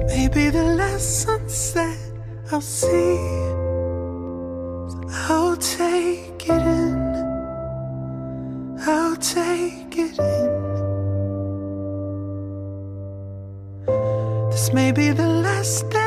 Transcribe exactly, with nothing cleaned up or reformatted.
Maybe the last sunset I'll see, so I'll take it in, I'll take it in. This may be the last day